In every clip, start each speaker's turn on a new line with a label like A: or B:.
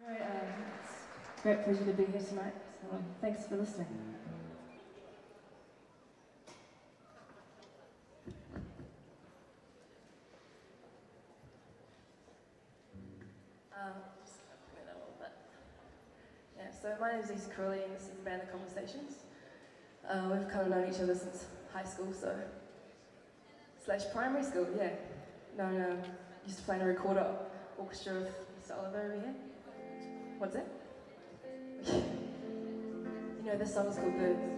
A: It's a great pleasure to be here tonight, so thanks for listening. Just bring it up a little bit. Yeah, so my name is Crawley and this is Crawley and Conversations. We've kind of known each other since high school, so / primary school, yeah. No, used to play in a recorder orchestra with Mr. Oliver over here. What's it? You know, this song is called Birds.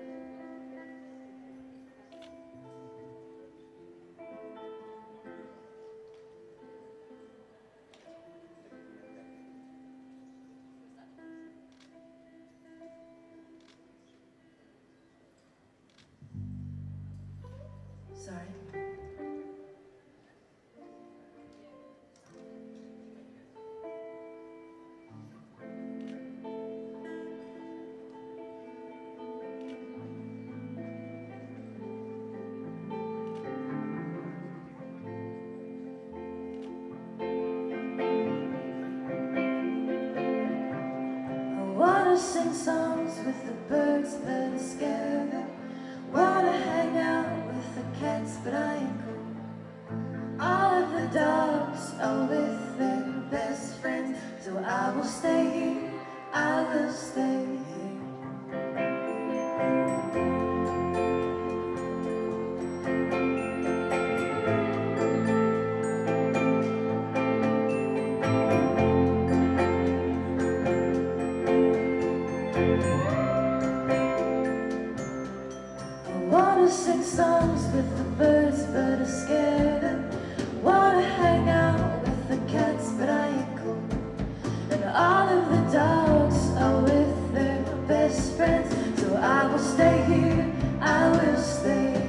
A: Sorry. Wanna sing songs with the birds, but I'm scared. Wanna hang out with the cats, but I ain't cool. All of the dogs are with their best friends, so I will stay here, I will stay here. Sing songs with the birds, but I'm scared. Wanna hang out with the cats, but I ain't cool. And all of the dogs are with their best friends, so I will stay here, I will stay here.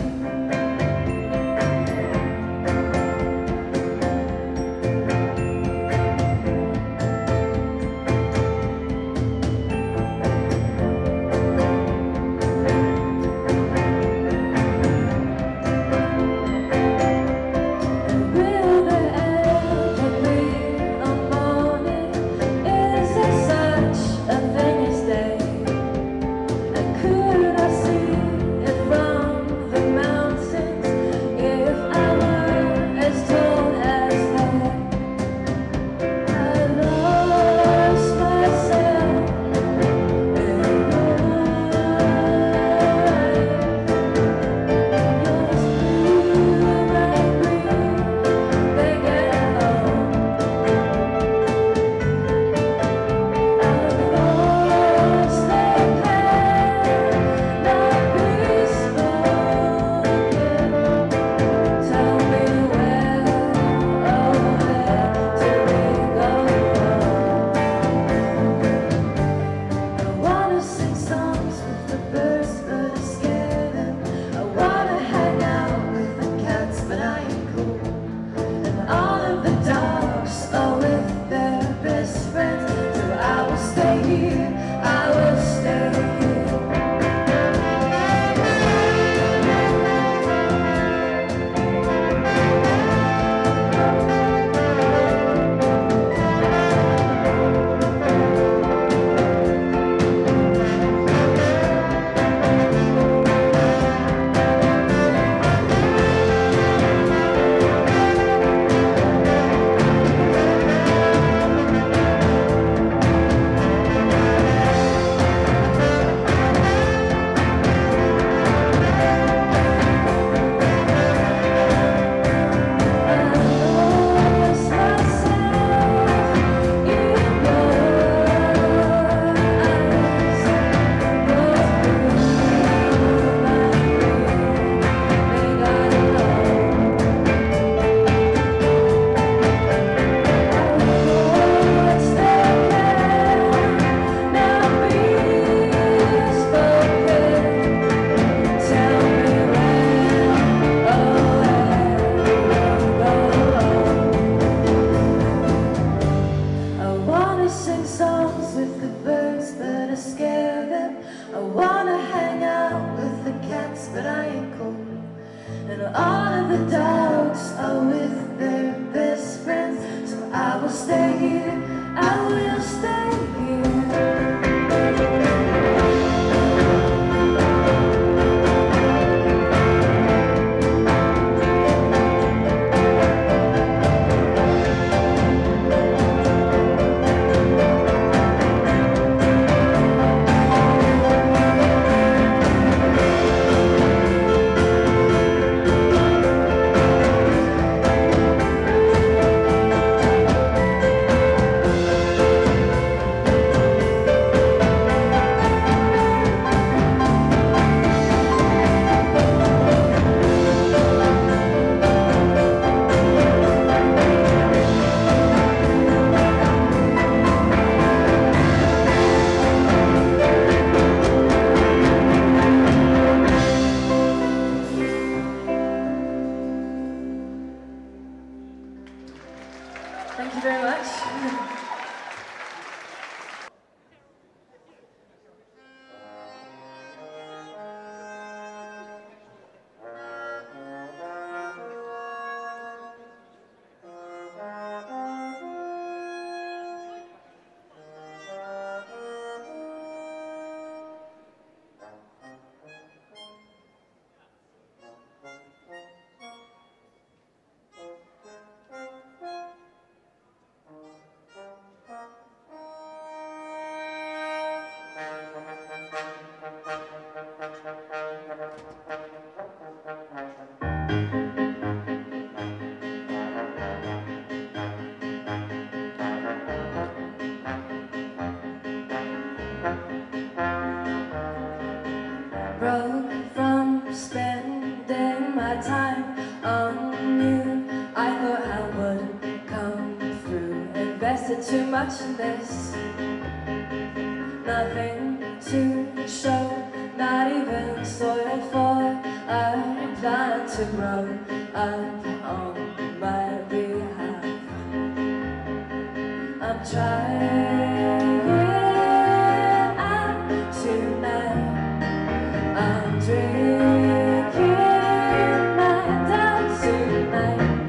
A: All of the dogs are with their best friends, so I will stay here, I will my time on you. I thought I wouldn't come through. Invested too much in this. Nothing to show, not even soil for a plant to grow up on my behalf. I'm trying out tonight. I'm drinking my down tonight.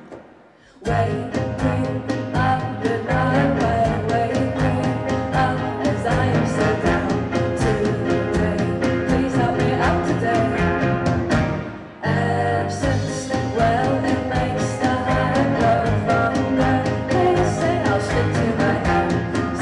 A: Waking up the night, waking up as I am so down today. Please help me up today. Absence, well, it makes the heart grow fonder. Please say I'll slip to my hand.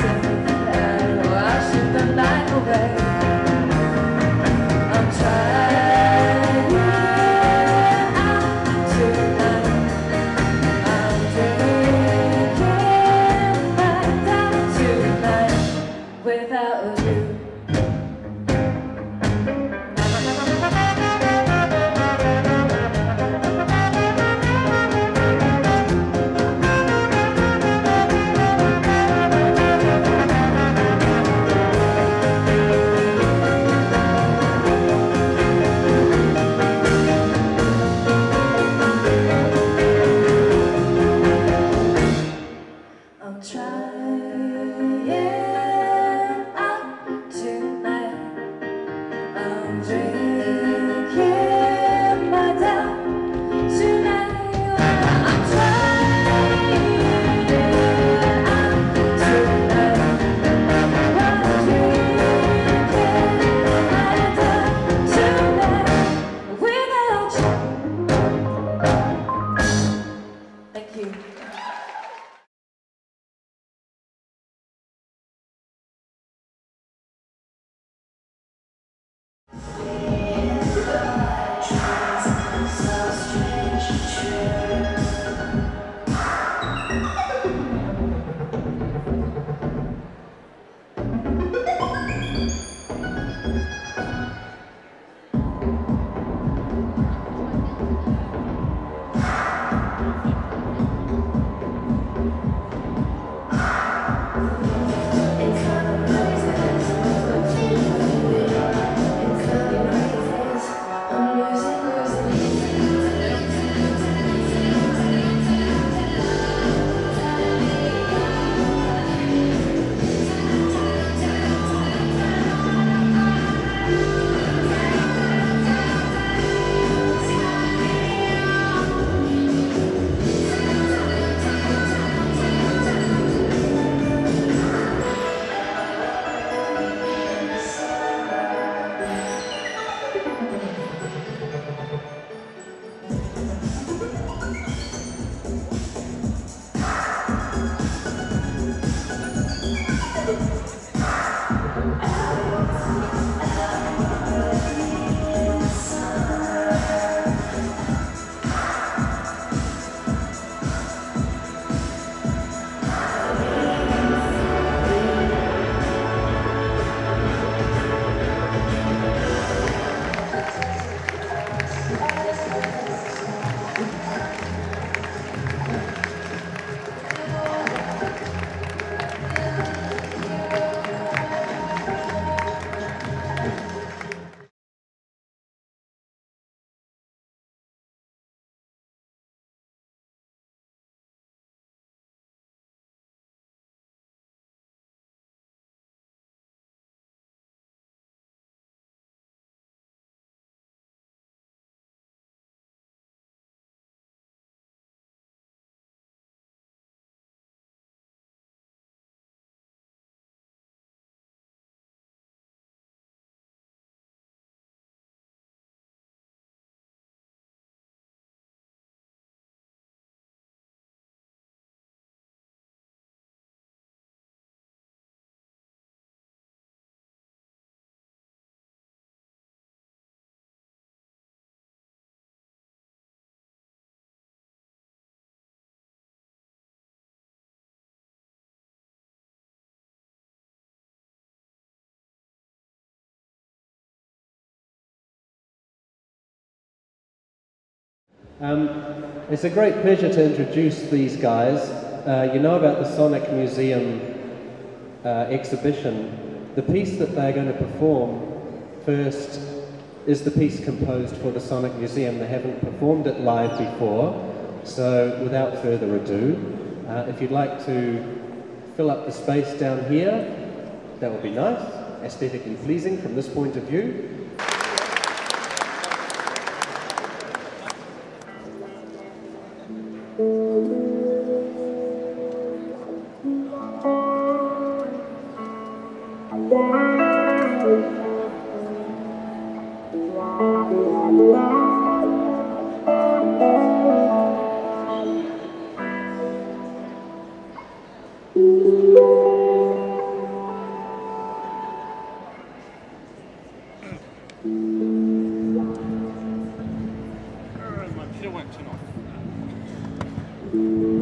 B: It's a great pleasure to introduce these guys. You know about the Sonic Museum exhibition. The piece that they're going to perform first is the piece composed for the Sonic Museum. They haven't performed it live before, so without further ado, if you'd like to fill up the space down here, that would be nice, aesthetically pleasing from this point of view.
C: My pedal won't turn off.